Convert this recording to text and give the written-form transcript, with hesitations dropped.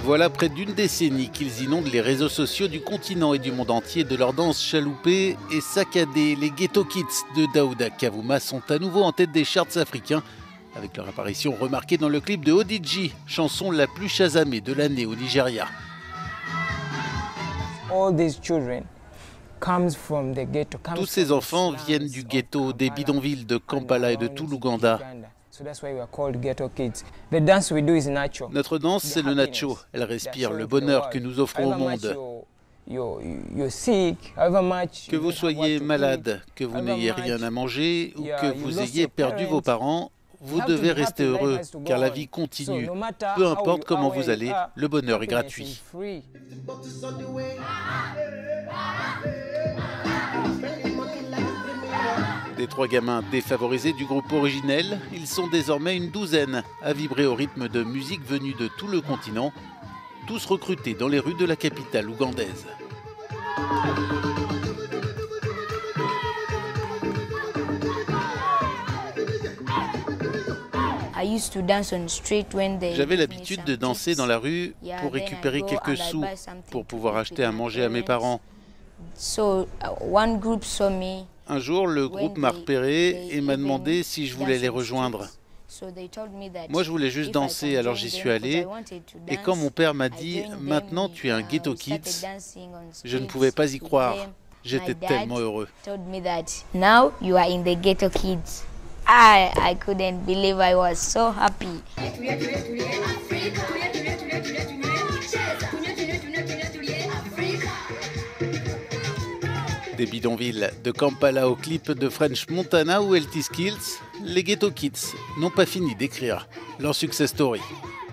Voilà près d'une décennie qu'ils inondent les réseaux sociaux du continent et du monde entier de leurs danses chaloupées et saccadées. Les Ghetto Kids de Daouda Kavouma sont à nouveau en tête des charts africains, avec leur apparition remarquée dans le clip de Odidji, chanson la plus chasamée de l'année au Nigeria. Tous ces enfants viennent du ghetto, des bidonvilles de Kampala et de tout l'Ouganda. Notre danse, c'est le nacho. Elle respire le bonheur que nous offrons au monde. Que vous soyez malade, que vous n'ayez rien à manger ou que vous ayez perdu vos parents, vous devez rester heureux, car la vie continue. Peu importe comment vous allez, le bonheur est gratuit. Des trois gamins défavorisés du groupe originel, ils sont désormais une douzaine à vibrer au rythme de musique venue de tout le continent, tous recrutés dans les rues de la capitale ougandaise. J'avais l'habitude de danser dans la rue pour récupérer quelques sous, pour pouvoir acheter à manger à mes parents. Un jour, le groupe m'a repéré et m'a demandé si je voulais les rejoindre. Moi, je voulais juste danser, alors j'y suis allé. Et quand mon père m'a dit « Maintenant, tu es un Ghetto Kids », je ne pouvais pas y croire. J'étais tellement heureux. I couldn't believe I was so happy. Des bidonvilles de Kampala au clip de French Montana ou LT Skills, les Ghetto Kids n'ont pas fini d'écrire leur success story.